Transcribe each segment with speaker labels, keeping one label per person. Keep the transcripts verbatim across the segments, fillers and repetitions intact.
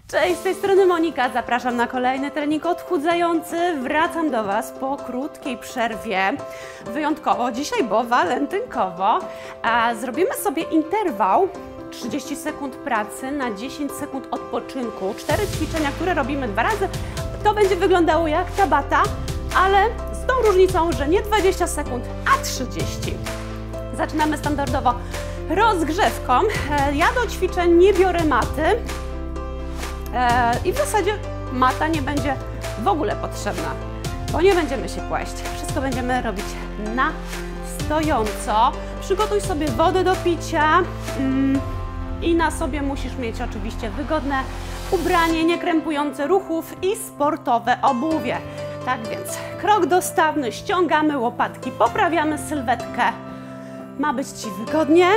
Speaker 1: Cześć, z tej strony Monika, zapraszam na kolejny trening odchudzający. Wracam do Was po krótkiej przerwie, wyjątkowo dzisiaj, bo walentynkowo. A zrobimy sobie interwał trzydzieści sekund pracy na dziesięć sekund odpoczynku. Cztery ćwiczenia, które robimy dwa razy. To będzie wyglądało jak tabata, ale z tą różnicą, że nie dwadzieścia sekund, a trzydzieści. Zaczynamy standardowo rozgrzewką. Ja do ćwiczeń nie biorę maty. I w zasadzie mata nie będzie w ogóle potrzebna, bo nie będziemy się kłaść. Wszystko będziemy robić na stojąco. Przygotuj sobie wodę do picia i na sobie musisz mieć oczywiście wygodne ubranie, niekrępujące ruchów i sportowe obuwie. Tak więc krok dostawny, ściągamy łopatki, poprawiamy sylwetkę. Ma być Ci wygodnie.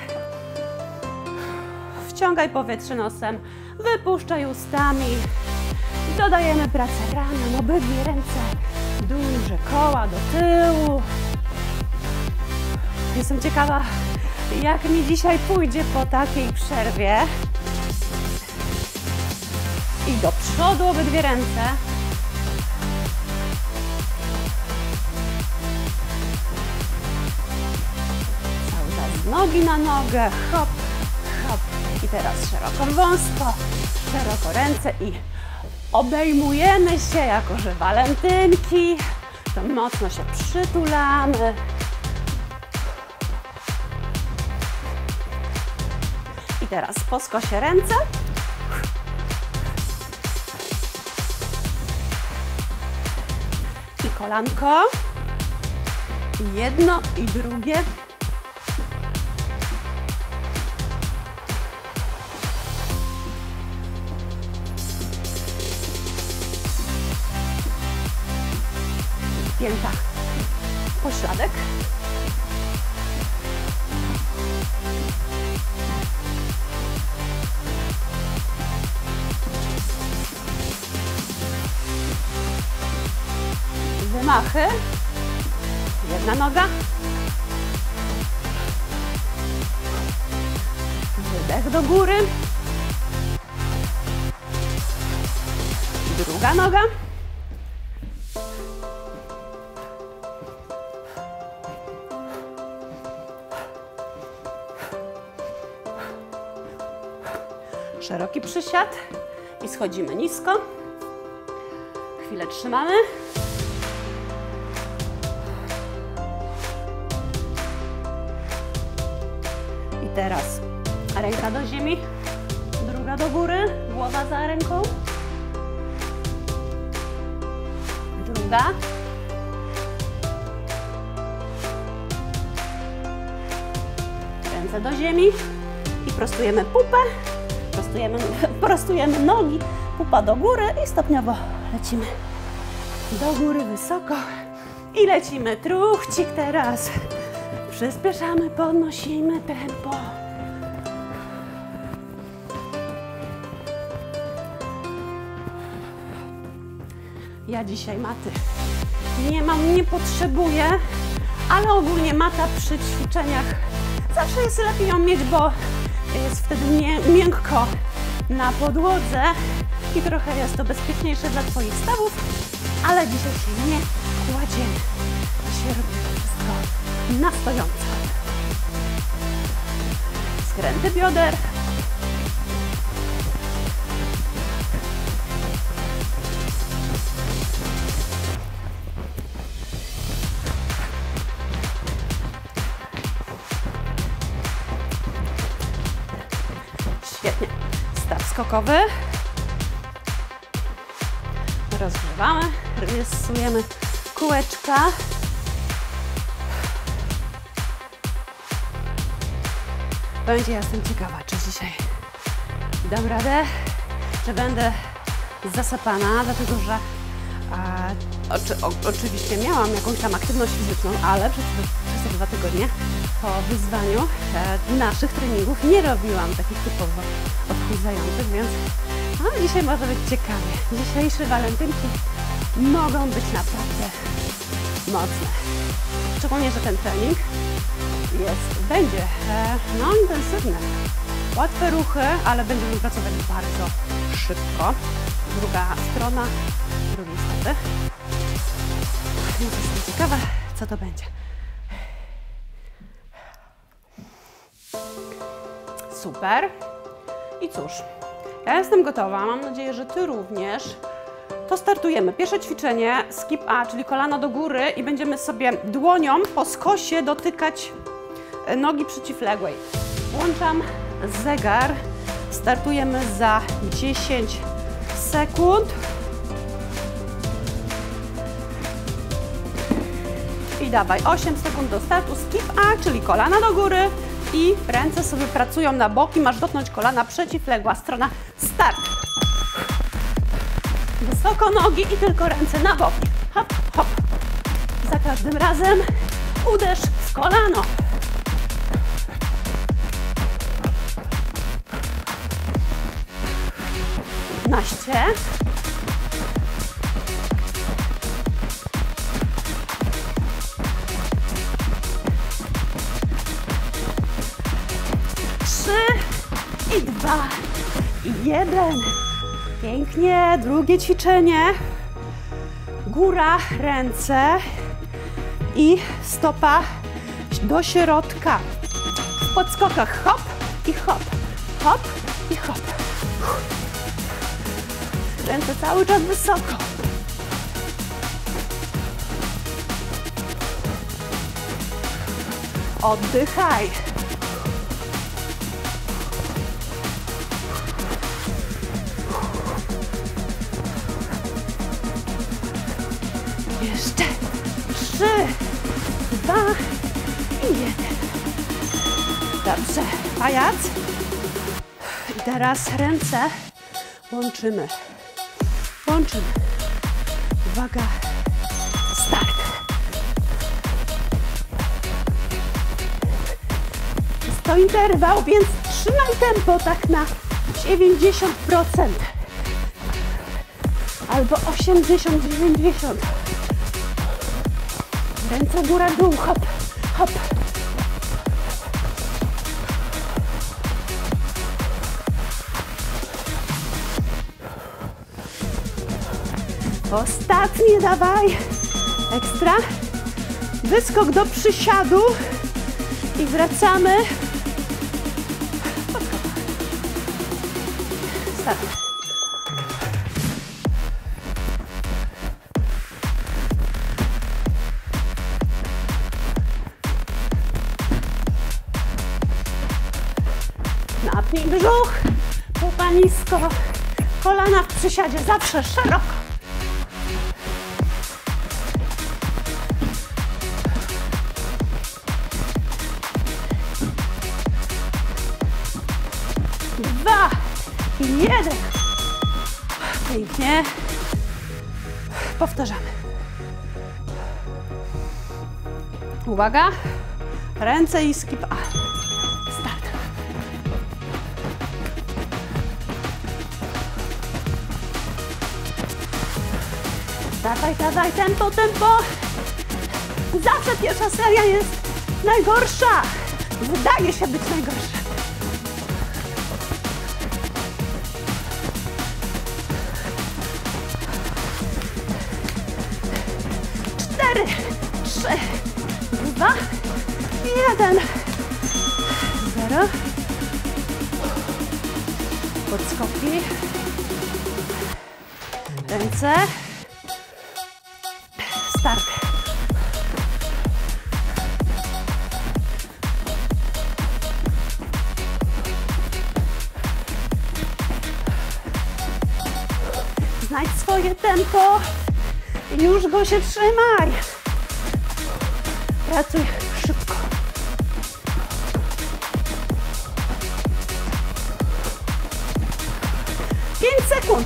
Speaker 1: Wciągaj powietrze nosem. Wypuszczaj ustami. Dodajemy pracę ramion, obydwie ręce. Duże koła do tyłu. Jestem ciekawa, jak mi dzisiaj pójdzie po takiej przerwie. I do przodu obydwie ręce. Cały czas nogi na nogę. Hop, hop. I teraz szeroko wąsko, szeroko ręce i obejmujemy się, jako że walentynki, to mocno się przytulamy. I teraz po skosie ręce. I kolanko. I jedno i drugie. Pięta, pośladek. Wymachy. Jedna noga. Wydech do góry. Druga noga. Szeroki przysiad i schodzimy nisko. Chwilę trzymamy. I teraz ręka do ziemi, druga do góry, głowa za ręką. Druga. Ręce do ziemi i prostujemy pupę. Prostujemy, prostujemy nogi, pupa do góry i stopniowo lecimy do góry wysoko i lecimy truchcik teraz. Przyspieszamy, podnosimy tempo. Ja dzisiaj maty nie mam, nie potrzebuję, ale ogólnie mata przy ćwiczeniach zawsze jest lepiej ją mieć, bo jest wtedy miękko na podłodze i trochę jest to bezpieczniejsze dla Twoich stawów, ale dzisiaj się nie kładziemy. Dzisiaj robimy wszystko na stojąco. Skręty bioder. Świetnie. Start skokowy. Rozgrzewamy, rysujemy kółeczka. Będzie, ja jestem ciekawa, czy dzisiaj dam radę, czy będę zasypana, dlatego że a, oczy, o, oczywiście miałam jakąś tam aktywność fizyczną, ale przez, przez te dwa tygodnie po wyzwaniu e, naszych treningów nie robiłam takich typowo odchudzających, więc no, dzisiaj może być ciekawie. Dzisiejsze walentynki mogą być naprawdę mocne. Szczególnie, że ten trening jest, będzie e, no, intensywny. Łatwe ruchy, ale będziemy pracować bardzo szybko. Druga strona, drugiej strony. Jestem ciekawa, co to będzie. Super. I cóż, ja jestem gotowa, mam nadzieję, że Ty również. To startujemy. Pierwsze ćwiczenie, skip A, czyli kolano do góry i będziemy sobie dłonią po skosie dotykać nogi przeciwległej. Włączam zegar. Startujemy za dziesięć sekund. I dawaj, osiem sekund do startu. Skip A, czyli kolana do góry i ręce sobie pracują na boki. Masz dotknąć kolana przeciwległa strona. Start. Wysoko nogi i tylko ręce na boki. Hop, hop. Za każdym razem uderz w kolano. piętnaście. trzy i dwa i jeden. Pięknie. Drugie ćwiczenie. Góra, ręce i stopa do środka. W podskokach hop i hop, hop i hop. Ręce cały czas wysoko. Oddychaj. Jeszcze trzy, dwa i jeden. Dobrze, pajac. I teraz ręce łączymy. Łączymy. Uwaga. Start. Jest to interwał, więc trzymaj tempo tak na dziewięćdziesiąt procent. Albo osiemdziesiąt dziewięćdziesiąt. Ręce góra, dół, hop, hop. Ostatnie, dawaj. Ekstra. Wyskok do przysiadu i wracamy. Start. Napnij brzuch, pupa nisko, kolana w przysiadzie zawsze szeroko. Dwa i jeden. Pięknie. Powtarzamy. Uwaga. Ręce i skip A. Start. Dawaj, dawaj, tempo, tempo. Zawsze pierwsza seria jest najgorsza. Wydaje się być najgorsza. Cztery, trzy, dwa, jeden, zero. Podskoki. Ręce. Start. Znajdź swoje tempo. Już go się trzymaj. Pracuj szybko. Pięć sekund.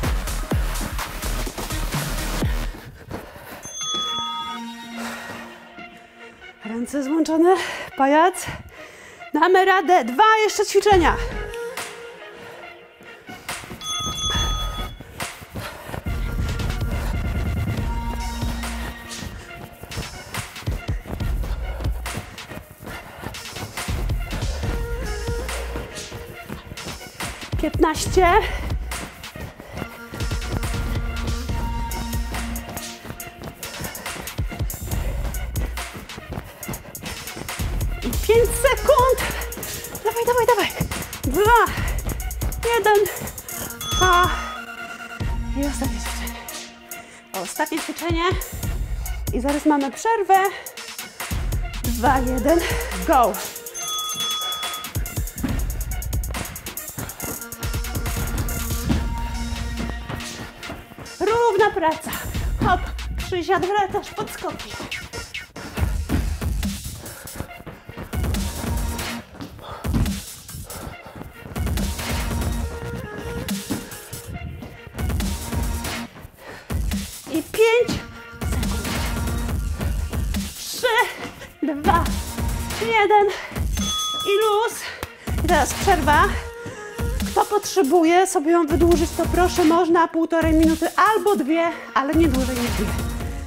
Speaker 1: Ręce złączone, pajac. Damy radę. Dwa jeszcze ćwiczenia. piętnaście, pięć sekund. Dawaj, dawaj, dawaj. dwa, jeden. A. I ostatnie ćwiczenie. Ostatnie ćwiczenie. I zaraz mamy przerwę. dwa, jeden. Go. Równa praca. Hop, przysiad, wracasz, podskoki. I pięć sekund. Trzy, dwa, jeden. I luz. I teraz przerwa. Kto potrzebuje sobie ją wydłużyć, to proszę, można półtorej minuty albo dwie, ale nie dłużej niż dwie.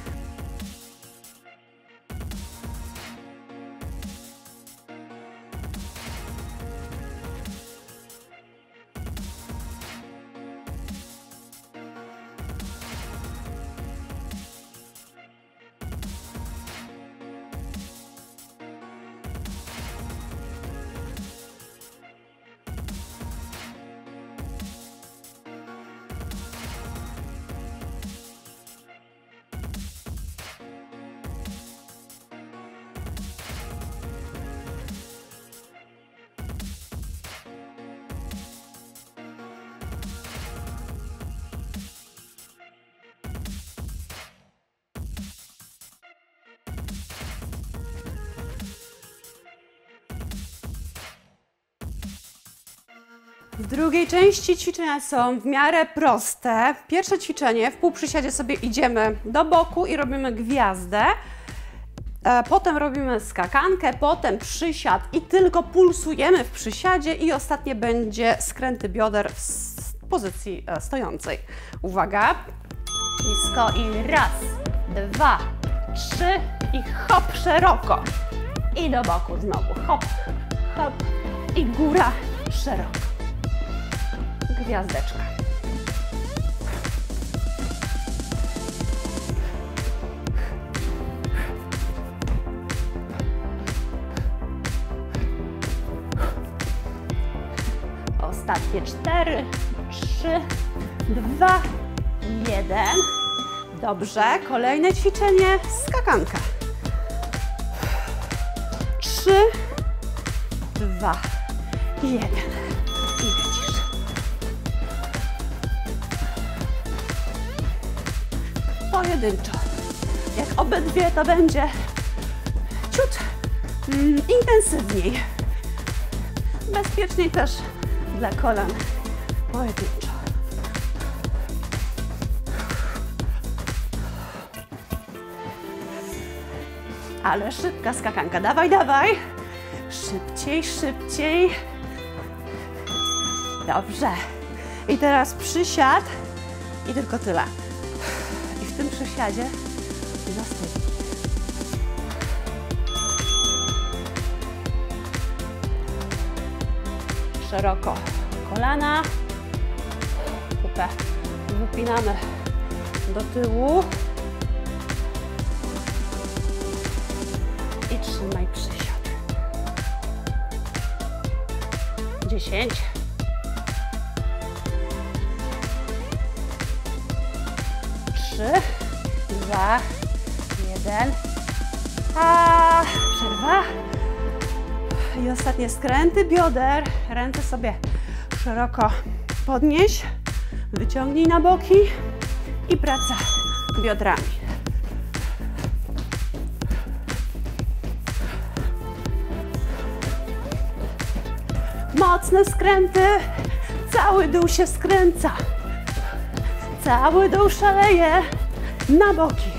Speaker 1: W drugiej części ćwiczenia są w miarę proste. Pierwsze ćwiczenie, w półprzysiadzie sobie idziemy do boku i robimy gwiazdę. Potem robimy skakankę, potem przysiad i tylko pulsujemy w przysiadzie i ostatnie będzie skręty bioder w pozycji stojącej. Uwaga, nisko i raz, dwa, trzy i hop, szeroko. I do boku znowu, hop, hop i góra, szeroko. Gwiazdeczka. Ostatnie cztery, trzy, dwa, jeden. Dobrze, kolejne ćwiczenie, skakanka. trzy, dwa, jeden. I lecisz. Pojedynczo. Jak obydwie, to będzie ciut mm, intensywniej. Bezpieczniej też dla kolan. Pojedynczo. Ale szybka skakanka. Dawaj, dawaj. Szybciej, szybciej. Dobrze. I teraz przysiad i tylko tyle. I w tym przysiadzie zastój. Szeroko kolana. Pupę wypinamy do tyłu. I trzymaj przysiad. dziesięć. trzy, dwa, jeden. A przerwa. I ostatnie skręty bioder. Ręce sobie szeroko podnieś. Wyciągnij na boki. I praca biodrami. Mocne skręty. Cały dół się skręca. Cały dół szaleje na boki.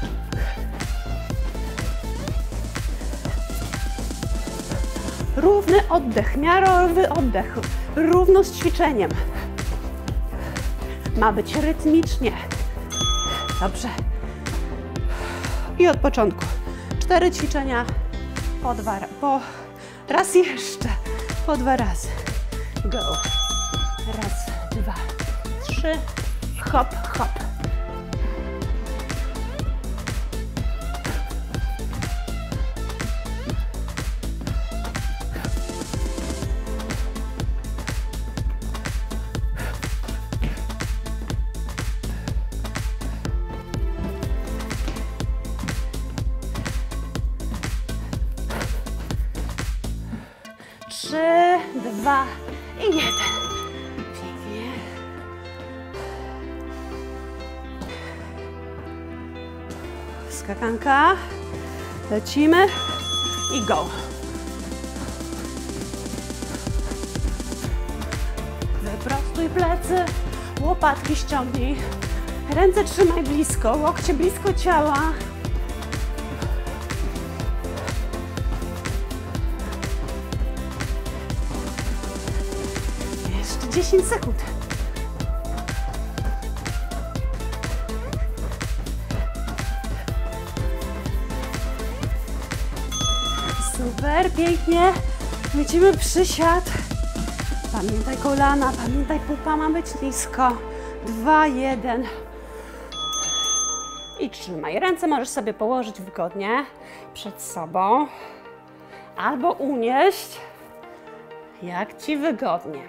Speaker 1: Równy oddech, miarowy oddech, równo z ćwiczeniem. Ma być rytmicznie. Dobrze. I od początku. Cztery ćwiczenia po dwa, po raz jeszcze, po dwa razy. Go. Raz, dwa, trzy. Hop, hop. dwa i jeden. Pięknie. Skakanka. Lecimy i go. Wyprostuj plecy, łopatki ściągnij. Ręce trzymaj blisko, łokcie blisko ciała. Jeszcze dziesięć sekund. Super, pięknie. Lecimy przysiad. Pamiętaj kolana, pamiętaj pupa ma być nisko. Dwa, jeden. I trzymaj. Ręce możesz sobie położyć wygodnie przed sobą. Albo unieść, jak Ci wygodnie.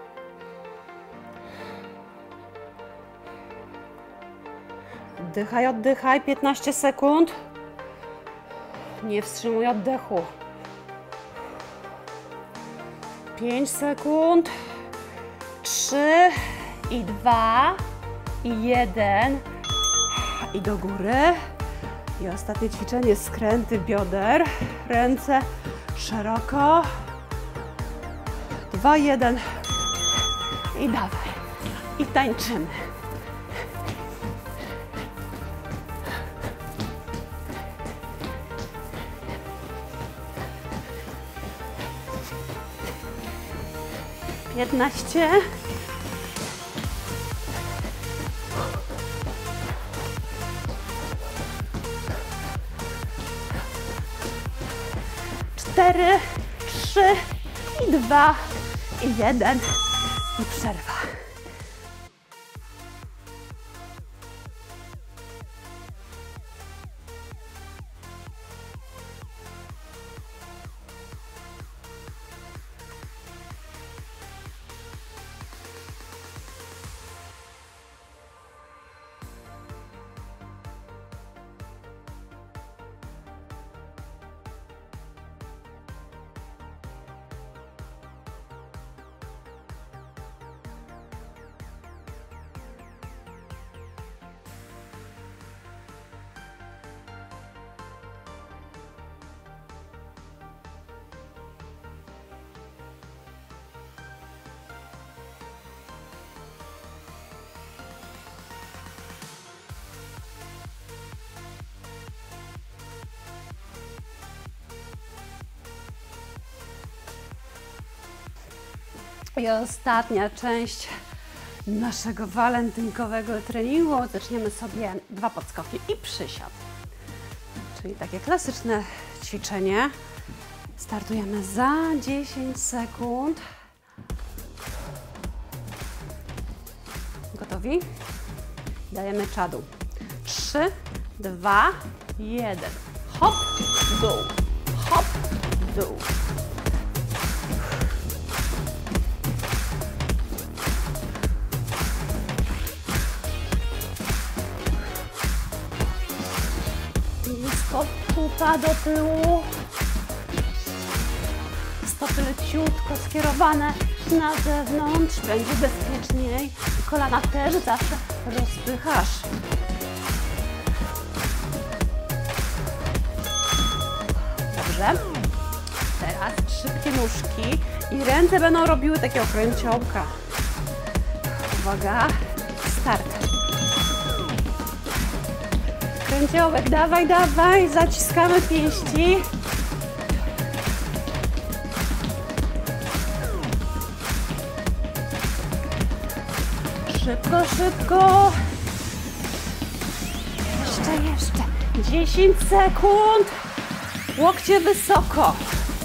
Speaker 1: Oddychaj, oddychaj. piętnaście sekund. Nie wstrzymuj oddechu. pięć sekund. trzy i dwa i jeden. I do góry. I ostatnie ćwiczenie, skręty bioder. Ręce szeroko. dwa, jeden. I dawaj. I tańczymy. piętnaście. Cztery, trzy i dwa i jeden. I przerwa. I ostatnia część naszego walentynkowego treningu. Zaczniemy sobie dwa podskoki i przysiad. Czyli takie klasyczne ćwiczenie. Startujemy za dziesięć sekund. Gotowi? Dajemy czadu. trzy, dwa, jeden. Hop, dół. Hop, dół. Nisko, pupa do tyłu. Stopy leciutko skierowane na zewnątrz. Będzie bezpieczniej. Kolana też zawsze rozpychasz. Dobrze. Teraz szybkie nóżki i ręce będą robiły takie okręciołka. Uwaga. Start. Kręciołek, dawaj, dawaj, zaciskamy pięści. Szybko, szybko. Jeszcze, jeszcze. dziesięć sekund. Łokcie wysoko.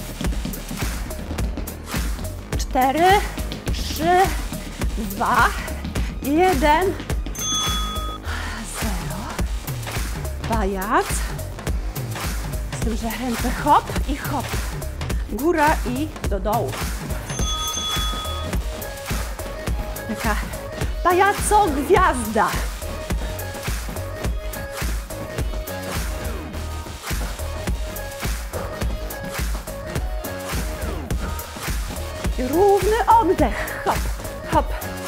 Speaker 1: cztery, trzy, dwa, jeden. Pajac. Z tym, że ręce hop i hop. Góra i do dołu. Taka pajaco gwiazda. I równy oddech. Hop, hop.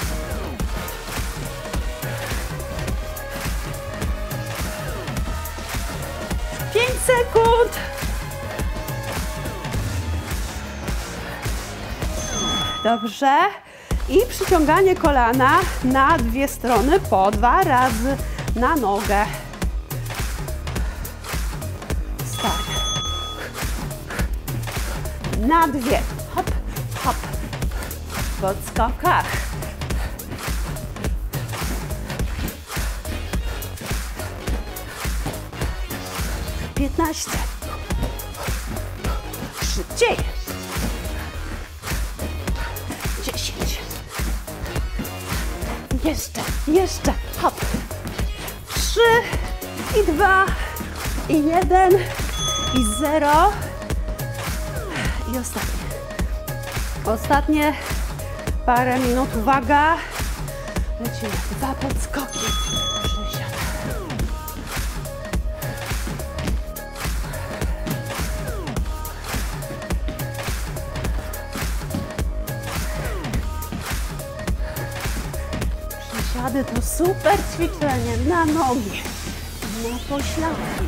Speaker 1: pięć sekund. Dobrze. I przyciąganie kolana na dwie strony po dwa razy na nogę. Start. Na dwie. Hop, hop. W podskokach. piętnaście. Szybciej. dziesięć. Jeszcze, jeszcze. Hop. trzy i dwa i jeden i zero. I ostatnie. Ostatnie parę minut. Uwaga. Lecimy. Dwa podskoki. Przysiad. Przysiady to super ćwiczenie na nogi, na pośladki.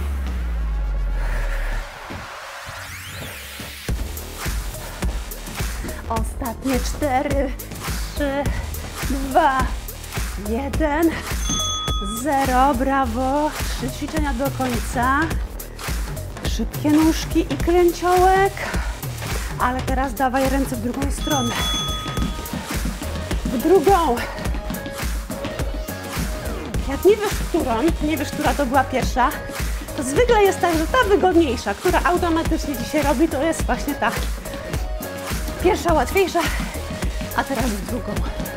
Speaker 1: Ostatnie cztery, trzy, dwa, jeden, zero. Brawo. Trzy ćwiczenia do końca. Szybkie nóżki i kręciołek. Ale teraz dawaj ręce w drugą stronę. W drugą. Jak nie wiesz, którą, nie wiesz, która to była pierwsza, to zwykle jest tak, że ta wygodniejsza, która automatycznie dzisiaj robi, to jest właśnie ta pierwsza, łatwiejsza, a teraz w drugą.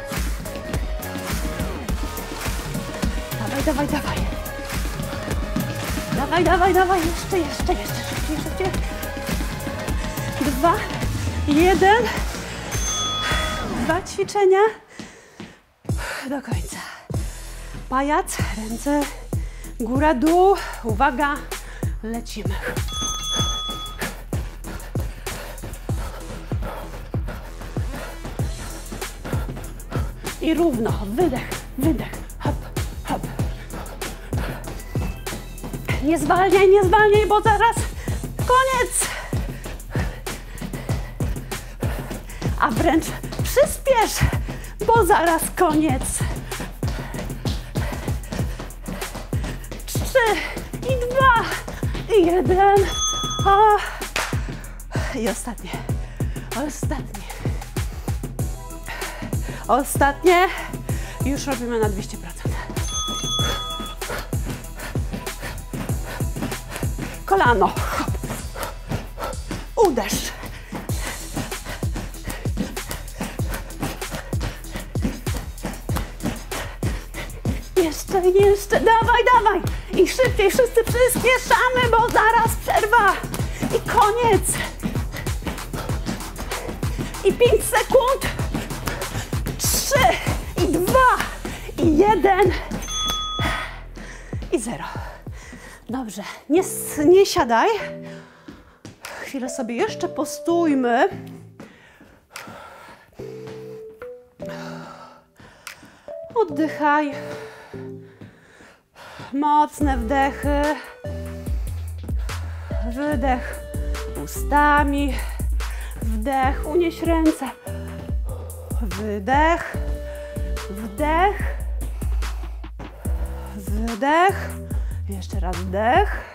Speaker 1: Dawaj, dawaj, dawaj. Dawaj, dawaj, dawaj. Jeszcze, jeszcze, jeszcze. Szybciej, szybciej. Dwa, jeden. Dwa ćwiczenia do końca. Pajac, ręce, góra, dół. Uwaga, lecimy. I równo, wydech, wydech, hop, hop. Nie zwalniaj, nie zwalniaj, bo zaraz koniec. A wręcz przyspiesz, bo zaraz koniec. Trzy i dwa i jeden. O. I ostatnie, ostatnie. Ostatnie. Już robimy na dwieście procent. Kolano. Uderz. Jeszcze, jeszcze. Dawaj, dawaj. I szybciej wszyscy przyspieszamy, bo zaraz przerwa. I koniec. I pięć sekund. Trzy i dwa i jeden i zero. Dobrze, nie, nie siadaj. Chwilę sobie jeszcze postójmy. Oddychaj. Mocne wdechy. Wydech ustami. Wdech, unieś ręce. Wydech, wdech, wydech, jeszcze raz wdech,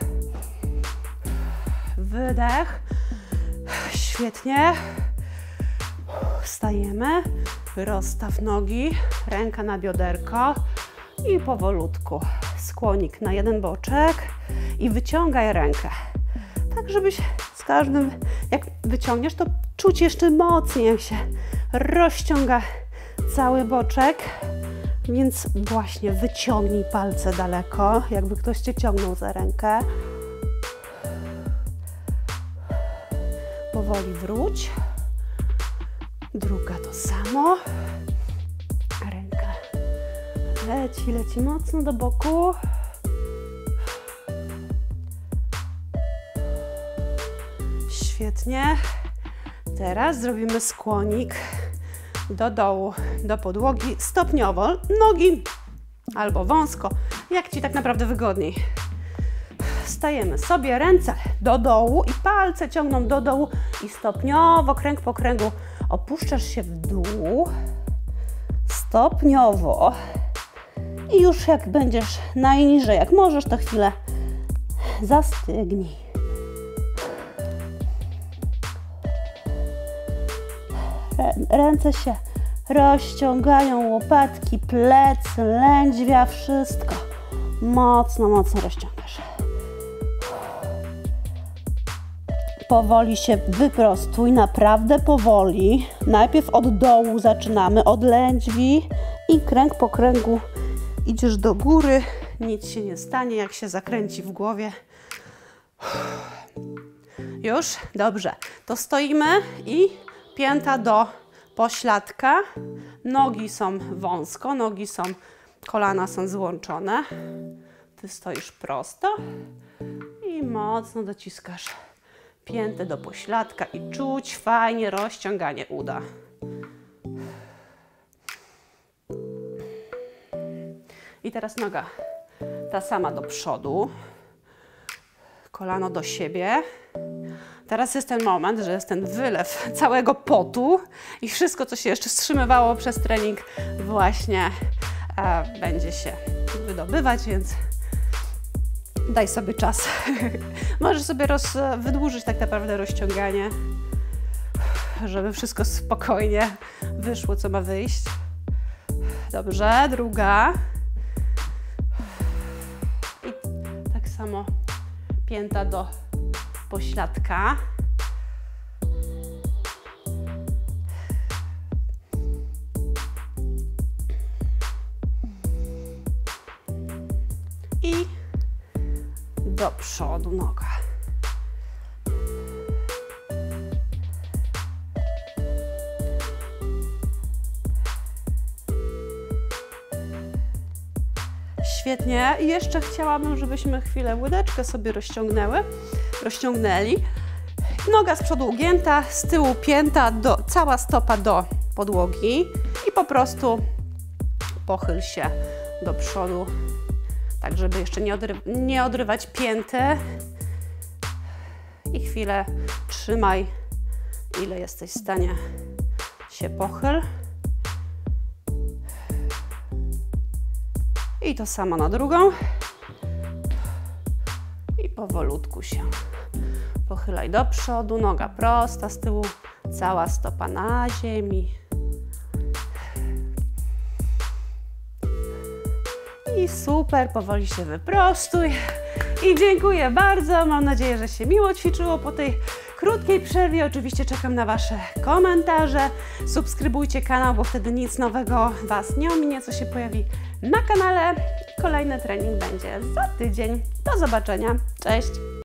Speaker 1: wydech, świetnie, wstajemy, rozstaw nogi, ręka na bioderko i powolutku skłonik na jeden boczek i wyciągaj rękę, tak żebyś z każdym, jak wyciągniesz, to czuć jeszcze mocniej, jak się rozciąga cały boczek, więc właśnie wyciągnij palce daleko, jakby ktoś Cię ciągnął za rękę. Powoli wróć. Druga to samo. Ręka leci, leci mocno do boku. Świetnie. Teraz zrobimy skłonik do dołu, do podłogi stopniowo. Nogi albo wąsko, jak Ci tak naprawdę wygodniej. Stajemy sobie, ręce do dołu i palce ciągną do dołu i stopniowo, kręg po kręgu opuszczasz się w dół. Stopniowo. I już jak będziesz najniżej, jak możesz, to chwilę zastygnij. Ręce się rozciągają, łopatki, plecy, lędźwia, wszystko. Mocno, mocno rozciągasz. Powoli się wyprostuj, naprawdę powoli. Najpierw od dołu zaczynamy, od lędźwi i kręg po kręgu idziesz do góry. Nic się nie stanie, jak się zakręci w głowie. Już? Dobrze. To stoimy i pięta do pośladka. Nogi są wąsko, nogi są, kolana są złączone. Ty stoisz prosto i mocno dociskasz piętę do pośladka i czuć fajnie rozciąganie uda. I teraz noga ta sama do przodu, kolano do siebie. Teraz jest ten moment, że jest ten wylew całego potu i wszystko, co się jeszcze wstrzymywało przez trening, właśnie e, będzie się wydobywać, więc daj sobie czas. Możesz sobie roz, wydłużyć tak naprawdę rozciąganie, żeby wszystko spokojnie wyszło, co ma wyjść. Dobrze, druga. I tak samo pięta do pośladka. I do przodu noga. Świetnie. I jeszcze chciałabym, żebyśmy chwilę łydeczkę sobie rozciągnęły, rozciągnęli. Noga z przodu ugięta, z tyłu pięta, do, cała stopa do podłogi i po prostu pochyl się do przodu, tak żeby jeszcze nie, odry nie odrywać pięty. I chwilę trzymaj, ile jesteś w stanie się pochyl. I to samo na drugą. I powolutku się pochylaj do przodu, noga prosta, z tyłu cała stopa na ziemi. I super, powoli się wyprostuj. I dziękuję bardzo, mam nadzieję, że się miło ćwiczyło po tej krótkiej przerwie. Oczywiście czekam na Wasze komentarze. Subskrybujcie kanał, bo wtedy nic nowego Was nie ominie, co się pojawi na kanale. Kolejny trening będzie za tydzień. Do zobaczenia. Cześć!